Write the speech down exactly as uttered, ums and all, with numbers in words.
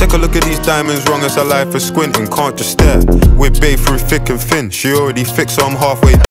Take a look at these diamonds, wrong as a life for squinting, can't just stare. We're bae through thick and thin, she already fixed so I'm halfway